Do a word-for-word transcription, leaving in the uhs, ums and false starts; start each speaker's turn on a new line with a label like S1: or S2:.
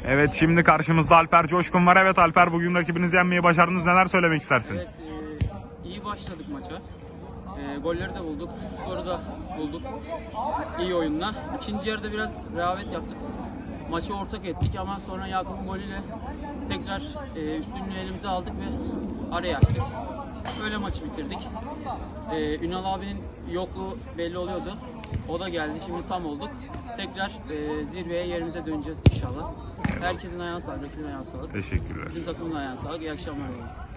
S1: Evet, şimdi karşımızda Alper Coşkun var. Evet Alper, bugün rakibinizi yenmeyi başardınız. Neler söylemek istersin?
S2: Evet, e, iyi başladık maça. E, golleri de bulduk, skoru da bulduk. İyi oyunla. İkinci yarıda biraz rehavet yaptık. Maçı ortak ettik ama sonra Yakup'un golüyle tekrar e, üstünlüğü elimize aldık ve araya açtık. Böyle maçı bitirdik. E, Ünal abinin yokluğu belli oluyordu. O da geldi. Şimdi tam olduk. Tekrar e, zirveye yerimize döneceğiz inşallah. Herkesin ayağına sağlık, rakibin ayağına sağlık.
S1: Teşekkürler.
S2: Bizim takımın ayağına sağlık. İyi akşamlar.